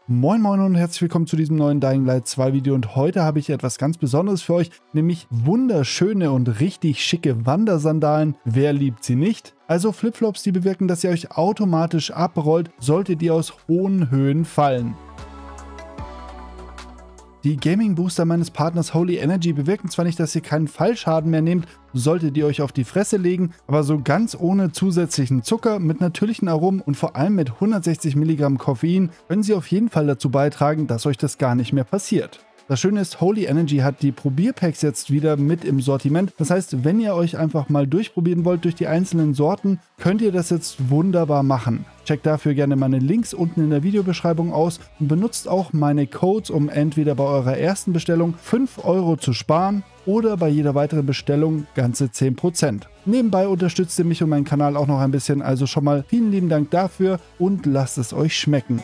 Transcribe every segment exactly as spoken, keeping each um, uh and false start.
Moin Moin und herzlich willkommen zu diesem neuen Dying Light zwei Video und heute habe ich etwas ganz Besonderes für euch, nämlich wunderschöne und richtig schicke Wandersandalen. Wer liebt sie nicht? Also Flipflops, die bewirken, dass ihr euch automatisch abrollt, solltet ihr aus hohen Höhen fallen. Die Gaming Booster meines Partners Holy Energy bewirken zwar nicht, dass ihr keinen Fallschaden mehr nehmt, solltet ihr euch auf die Fresse legen, aber so ganz ohne zusätzlichen Zucker, mit natürlichen Aromen und vor allem mit hundertsechzig Milligramm Koffein können sie auf jeden Fall dazu beitragen, dass euch das gar nicht mehr passiert. Das Schöne ist, Holy Energy hat die Probierpacks jetzt wieder mit im Sortiment. Das heißt, wenn ihr euch einfach mal durchprobieren wollt durch die einzelnen Sorten, könnt ihr das jetzt wunderbar machen. Checkt dafür gerne meine Links unten in der Videobeschreibung aus und benutzt auch meine Codes, um entweder bei eurer ersten Bestellung fünf Euro zu sparen oder bei jeder weiteren Bestellung ganze zehn Prozent. Nebenbei unterstützt ihr mich und meinen Kanal auch noch ein bisschen, also schon mal vielen lieben Dank dafür und lasst es euch schmecken.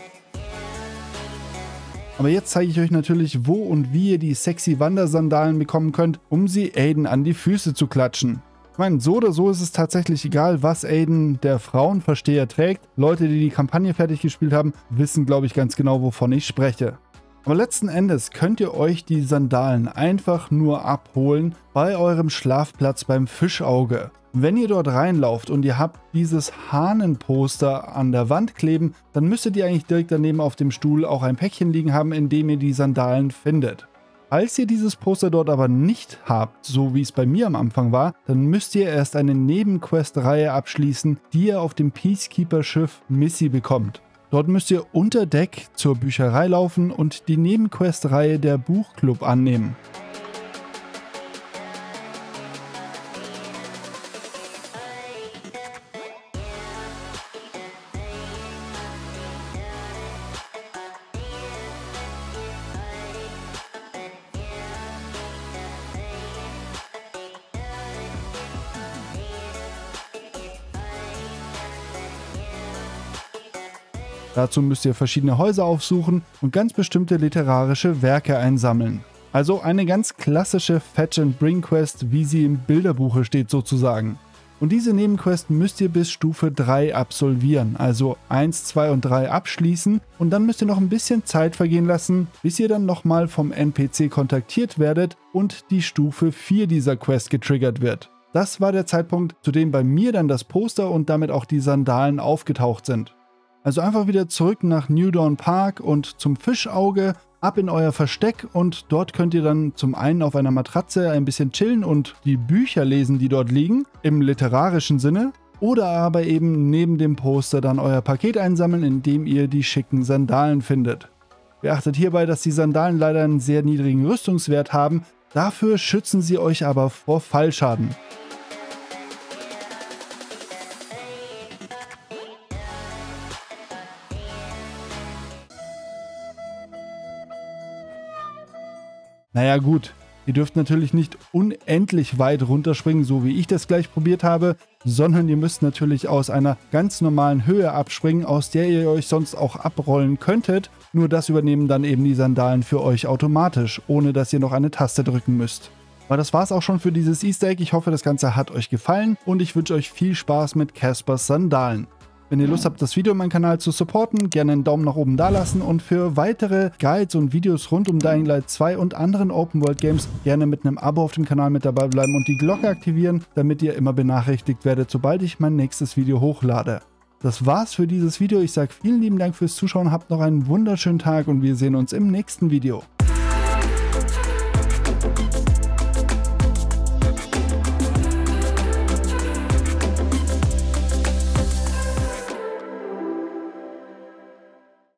Aber jetzt zeige ich euch natürlich, wo und wie ihr die sexy Wandersandalen bekommen könnt, um sie Aiden an die Füße zu klatschen. Ich meine, so oder so ist es tatsächlich egal, was Aiden, der Frauenversteher, trägt. Leute, die die Kampagne fertig gespielt haben, wissen, glaube ich, ganz genau, wovon ich spreche. Aber letzten Endes könnt ihr euch die Sandalen einfach nur abholen bei eurem Schlafplatz beim Fischauge. Wenn ihr dort reinlauft und ihr habt dieses Hahnenposter an der Wand kleben, dann müsstet ihr eigentlich direkt daneben auf dem Stuhl auch ein Päckchen liegen haben, in dem ihr die Sandalen findet. Falls ihr dieses Poster dort aber nicht habt, so wie es bei mir am Anfang war, dann müsst ihr erst eine Nebenquest-Reihe abschließen, die ihr auf dem Peacekeeper-Schiff Missy bekommt. Dort müsst ihr unter Deck zur Bücherei laufen und die Nebenquest-Reihe der Buchclub annehmen. Dazu müsst ihr verschiedene Häuser aufsuchen und ganz bestimmte literarische Werke einsammeln. Also eine ganz klassische Fetch and Bring Quest, wie sie im Bilderbuche steht sozusagen. Und diese Nebenquest müsst ihr bis Stufe drei absolvieren, also eins, zwei und drei abschließen und dann müsst ihr noch ein bisschen Zeit vergehen lassen, bis ihr dann nochmal vom N P C kontaktiert werdet und die Stufe vier dieser Quest getriggert wird. Das war der Zeitpunkt, zu dem bei mir dann das Poster und damit auch die Sandalen aufgetaucht sind. Also einfach wieder zurück nach New Dawn Park und zum Fischauge, ab in euer Versteck und dort könnt ihr dann zum einen auf einer Matratze ein bisschen chillen und die Bücher lesen, die dort liegen, im literarischen Sinne, oder aber eben neben dem Poster dann euer Paket einsammeln, indem ihr die schicken Sandalen findet. Beachtet hierbei, dass die Sandalen leider einen sehr niedrigen Rüstungswert haben, dafür schützen sie euch aber vor Fallschaden. Naja gut, ihr dürft natürlich nicht unendlich weit runterspringen, so wie ich das gleich probiert habe, sondern ihr müsst natürlich aus einer ganz normalen Höhe abspringen, aus der ihr euch sonst auch abrollen könntet. Nur das übernehmen dann eben die Sandalen für euch automatisch, ohne dass ihr noch eine Taste drücken müsst. Aber das war's auch schon für dieses Easter Egg. Ich hoffe, das Ganze hat euch gefallen und ich wünsche euch viel Spaß mit Caspers Sandalen. Wenn ihr Lust habt, das Video in meinem Kanal zu supporten, gerne einen Daumen nach oben da lassen und für weitere Guides und Videos rund um Dying Light zwei und anderen Open World Games gerne mit einem Abo auf dem Kanal mit dabei bleiben und die Glocke aktivieren, damit ihr immer benachrichtigt werdet, sobald ich mein nächstes Video hochlade. Das war's für dieses Video. Ich sage vielen lieben Dank fürs Zuschauen, habt noch einen wunderschönen Tag und wir sehen uns im nächsten Video.